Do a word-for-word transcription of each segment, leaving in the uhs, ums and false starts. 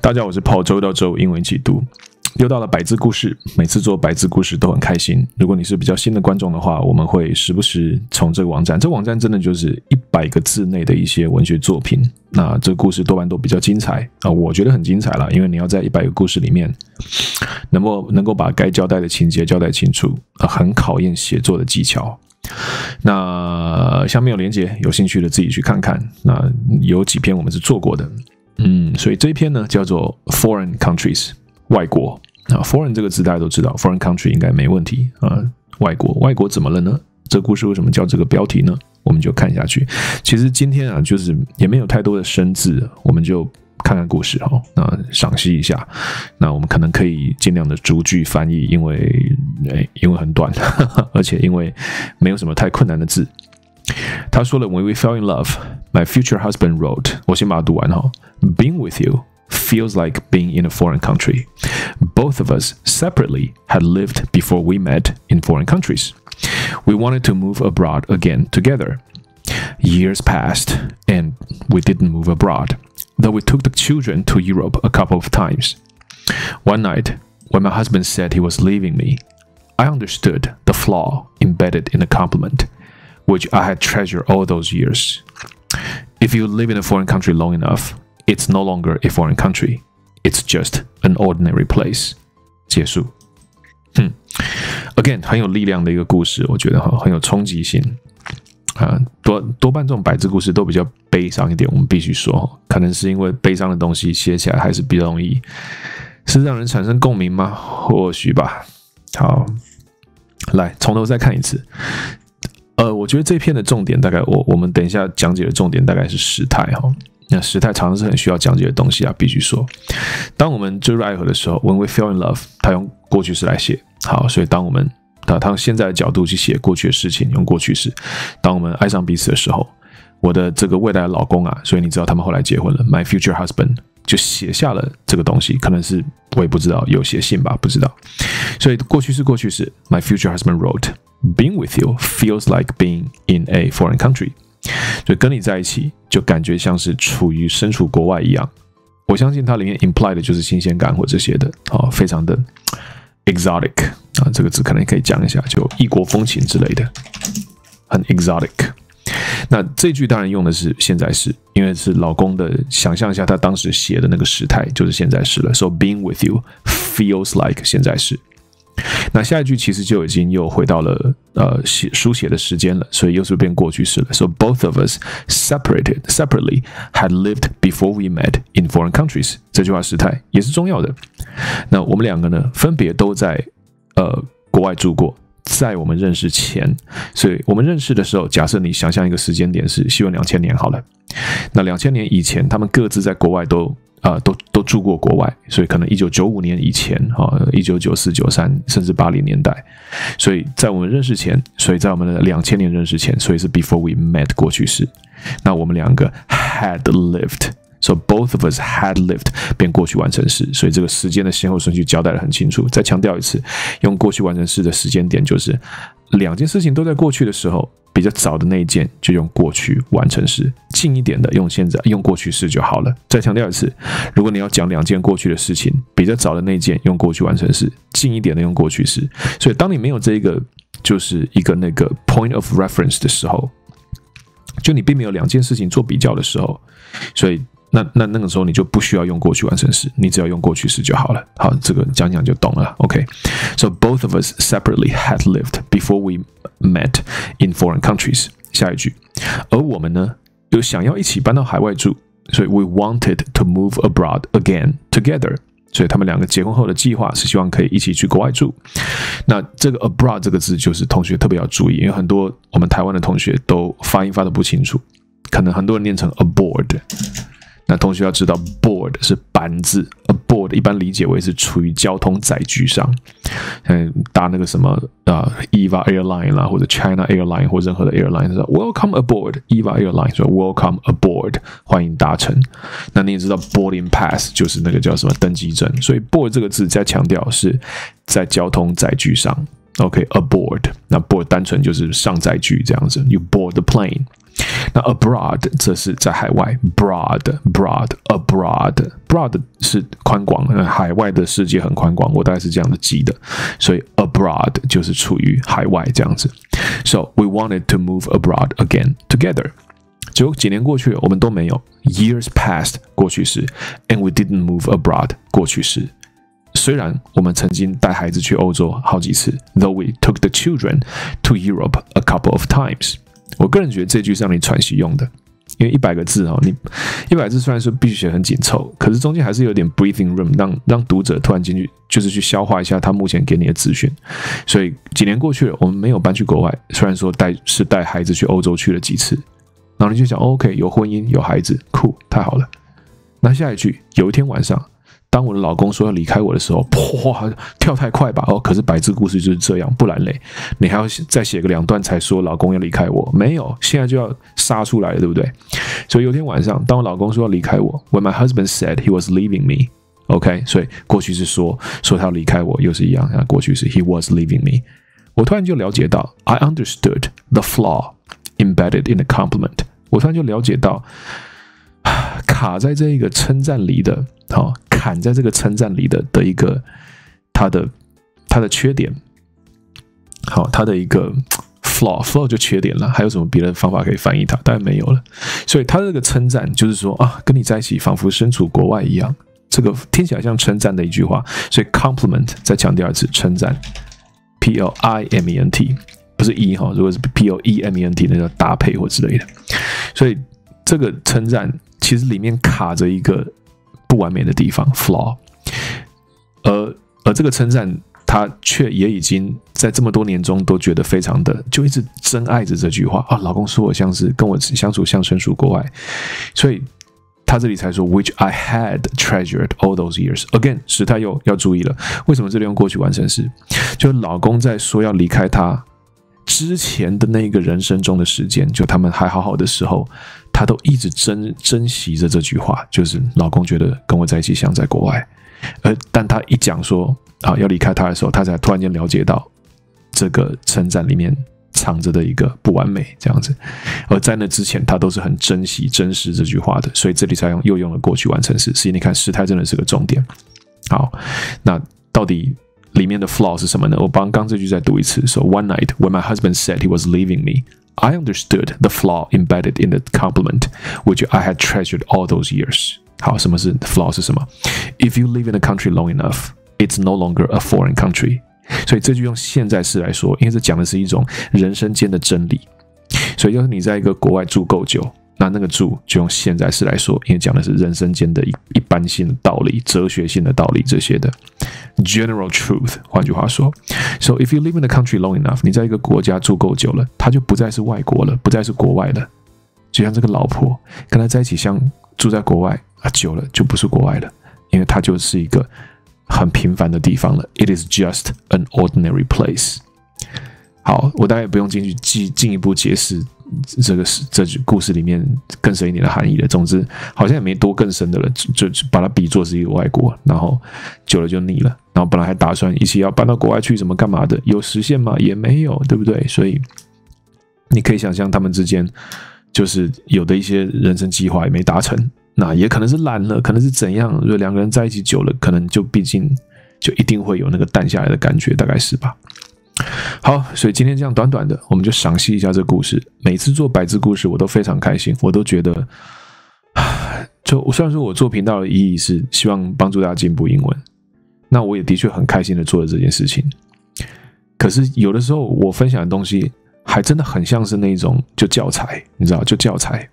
大家好，我是Paul，周一到周五英文一起读。又到了百字故事，每次做百字故事都很开心。如果你是比较新的观众的话，我们会时不时从这个网站，这个网站真的就是一百个字内的一些文学作品。那这个故事多半都比较精彩啊，我觉得很精彩啦，因为你要在一百个故事里面，能够能够把该交代的情节交代清楚啊，很考验写作的技巧。那下面有连结，有兴趣的自己去看看。那有几篇我们是做过的，嗯，所以这一篇呢叫做 Foreign Countries。外国啊 ，foreign 这个字大家都知道 ，foreign country 应该没问题啊。外国，外国怎么了呢？这故事为什么叫这个标题呢？我们就看下去。其实今天啊，就是也没有太多的生字，我们就看看故事哈、哦，那赏析一下。那我们可能可以尽量的逐句翻译，因为因为很短，呵呵而且因为没有什么太困难的字。他说了 ，When we fell in love, my future husband wrote， 我先把它读完哈、哦。Being with you。Feels like being in a foreign country. Both of us separately had lived before we met in foreign countries. We wanted to move abroad again together. Years passed, and we didn't move abroad, though we took the children to Europe a couple of times. One night, when my husband said he was leaving me, I understood the flaw embedded in the compliment, which I had treasured all those years. If you live in a foreign country long enough,It's no longer a foreign country. It's just an ordinary place. 结束。嗯 ，again 很有力量的一个故事，我觉得哈很有冲击性。啊，多多半这种百字故事都比较悲伤一点，我们必须说，可能是因为悲伤的东西写起来还是比较容易，是让人产生共鸣吗？或许吧。好，来从头再看一次。呃，我觉得这篇的重点大概我我们等一下讲解的重点大概是时态哈。那时态常常是很需要讲解的东西啊，必须说。当我们坠入爱河的时候 ，When we fell in love， 他用过去式来写。好，所以当我们他他用现在的角度去写过去的事情，用过去式。当我们爱上彼此的时候，我的这个未来的老公啊，所以你知道他们后来结婚了 ，My future husband 就写下了这个东西，可能是我也不知道有写信吧，不知道。所以过去式过去式 ，My future husband wrote，Being with you feels like being in a foreign country。就跟你在一起，就感觉像是处于身处国外一样。我相信它里面 imply 的就是新鲜感或这些的，哦，非常的 exotic 啊，这个字可能可以讲一下，就异国风情之类的，很 exotic。那这句当然用的是现在式，因为是老公的，想象一下他当时写的那个时态就是现在式了。So being with you feels like 现在式。那下一句其实就已经又回到了呃写书写的时间了，所以又是变过去式了。So both of us separated separately had lived before we met in foreign countries。这句话时态也是重要的。那我们两个呢，分别都在呃国外住过，在我们认识前，所以我们认识的时候，假设你想象一个时间点是西元两千年好了，那两千年以前，他们各自在国外都。啊、呃，都都住过国外，所以可能一九九五年以前啊，一九九四、九三甚至八零年代，所以在我们认识前，所以在我们的两千年认识前，所以是 before we met 过去式。那我们两个 had lived，so both of us had lived 变过去完成式，所以这个时间的先后顺序交代得很清楚。再强调一次，用过去完成式的时间点就是两件事情都在过去的时候。比较早的那一件就用过去完成式，近一点的用现在用过去式就好了。再强调一次，如果你要讲两件过去的事情，比较早的那一件用过去完成式，近一点的用过去式。所以当你没有这一个就是一个那个 point of reference 的时候，就你并没有两件事情做比较的时候，所以那那那个时候你就不需要用过去完成式，你只要用过去式就好了。好，这个讲讲就懂了。OK，so both of us separately had lived before we met in foreign countries。下一句，而我们呢，有想要一起搬到海外住，所以 we wanted to move abroad again together。所以他们两个结婚后的计划是希望可以一起去国外住。那这个 abroad 这个字就是同学特别要注意，因为很多我们台湾的同学都发音发得不清楚，可能很多人念成 aboard。那同学要知道 board 是班字 aboard 一般理解为是处于交通载具上，嗯，搭那个什么啊、呃、Eva Airline 啦，或者 China Airline 或任何的 airline 说 Welcome aboard Eva Airline 说 Welcome aboard 欢迎搭乘。那你也知道 boarding pass 就是那个叫什么登机证，所以 board 这个字在强调是在交通载具上。OK aboard 那 board 单纯就是上载具这样子 ，You board the plane。 那 abroad 则是在海外 broad broad abroad broad 是宽广，海外的世界很宽广，我大概是这样的记的，所以 abroad 就是处于海外这样子。So we wanted to move abroad again together. 结果几年过去了，我们都没有。Years passed 过去式 ，and we didn't move abroad 过去式。虽然我们曾经带孩子去欧洲好几次 ，though we took the children to Europe a couple of times。我个人觉得这句是让你喘息用的，因为一百个字哦，你一百字虽然说必须写很紧凑，可是中间还是有点 breathing room， 让让读者突然进去，就是去消化一下他目前给你的资讯。所以几年过去了，我们没有搬去国外，虽然说带是带孩子去欧洲去了几次，然后你就想、哦、，OK， 有婚姻有孩子，酷，太好了。那下一句，有一天晚上。当我的老公说要离开我的时候，哇，跳太快吧？哦，可是百字故事就是这样，不然嘞，你还要再写个两段才说老公要离开我？没有，现在就要杀出来了，对不对？所以有天晚上，当我老公说要离开我 ，When my husband said he was leaving me，OK，、okay? 所以过去是说说他要离开我，又是一样，过去是 he was leaving me。我突然就了解到 ，I understood the flaw embedded in the compliment。我突然就了解到。卡在这一个称赞里的，好、哦，砍在这个称赞里的的一个它的它的缺点，好，它的一个 flaw flaw 就缺点了，还有什么别的方法可以翻译它？当然没有了。所以它这个称赞就是说啊，跟你在一起仿佛身处国外一样，这个听起来像称赞的一句话。所以 compliment 再强调一次，称赞 ，P L I M E N T 不是 e 哈，如果是 P L E M E N T 那叫搭配或之类的。所以这个称赞。其实里面卡着一个不完美的地方 flaw， 而而这个称赞，他却也已经在这么多年中都觉得非常的，就一直真爱着这句话啊。老公说我像是跟我相处像身属国外，所以他这里才说 which I had treasured all those years。Again， 时态又要注意了，为什么这里用过去完成式？就是老公在说要离开他之前的那个人生中的时间，就他们还好好的时候。他都一直珍珍惜着这句话，就是老公觉得跟我在一起像在国外，而但他一讲说啊要离开他的时候，他才突然间了解到这个称赞里面藏着的一个不完美这样子，而在那之前他都是很珍惜珍视这句话的，所以这里才用又用了过去完成式。所以你看时态真的是个重点。好，那到底里面的 flaw 是什么呢？我帮刚这句再读一次。So one night when my husband said he was leaving me.I understood the flaw embedded in the compliment, which I had treasured all those years. 好，什么是 flaw 是什么 ？If you live in a country long enough, it's no longer a foreign country. 所以这句用现在式来说，因为这讲的是一种人生间的真理。所以要是你在一个国外住够久，那那个住就用现在式来说，因为讲的是人生间的一一般性的道理、哲学性的道理这些的。General truth， 换句话说 ，So if you live in a country long enough， 你在一个国家住够久了，它就不再是外国了，不再是国外了。就像这个老婆跟他在一起，像住在国外啊，久了就不是国外了，因为它就是一个很平凡的地方了。It is just an ordinary place。好，我大概也不用进去进进一步解释这个这句故事里面更深一点的含义了。总之，好像也没多更深的了，就就把它比作是一个外国，然后久了就腻了。然后本来还打算一起要搬到国外去，怎么干嘛的？有实现吗？也没有，对不对？所以你可以想象他们之间就是有的一些人生计划也没达成，那也可能是懒了，可能是怎样。如果两个人在一起久了，可能就毕竟就一定会有那个淡下来的感觉，大概是吧。好，所以今天这样短短的，我们就赏析一下这个故事。每次做百字故事，我都非常开心，我都觉得，就虽然说我做频道的意义是希望帮助大家进步英文，那我也的确很开心的做了这件事情。可是有的时候我分享的东西，还真的很像是那种就教材，你知道，就教材。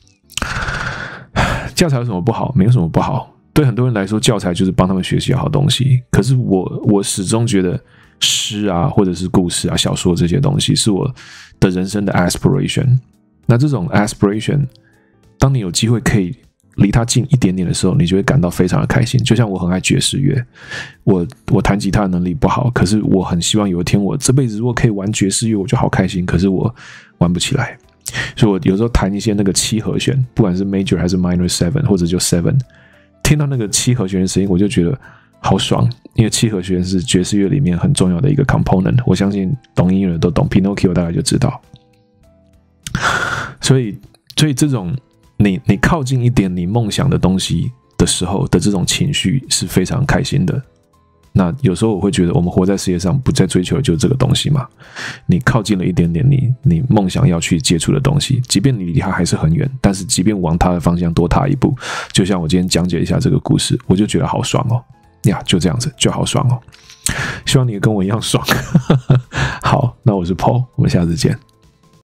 教材有什么不好？没有什么不好。对很多人来说，教材就是帮他们学习好东西。可是我，我始终觉得。诗啊，或者是故事啊、小说这些东西，是我的人生的 aspiration。那这种 aspiration， 当你有机会可以离它近一点点的时候，你就会感到非常的开心。就像我很爱爵士乐，我我弹吉他的能力不好，可是我很希望有一天我这辈子如果可以玩爵士乐，我就好开心。可是我玩不起来，所以我有时候弹一些那个七和弦，不管是 major 还是 minor seven 或者就 seven， 听到那个七和弦的声音，我就觉得。好爽，因为七和弦是爵士乐里面很重要的一个 component， 我相信懂音乐的都懂 ，Pinocchio 大概就知道。 所以，所以这种你你靠近一点你梦想的东西的时候的这种情绪是非常开心的。那有时候我会觉得，我们活在世界上不再追求的就是这个东西嘛。你靠近了一点点你你梦想要去接触的东西，即便你离它还是很远，但是即便往它的方向多踏一步，就像我今天讲解一下这个故事，我就觉得好爽哦呀，就这样子就好爽哦。希望你跟我一样爽。好，那我是 Paul， 我们下次见。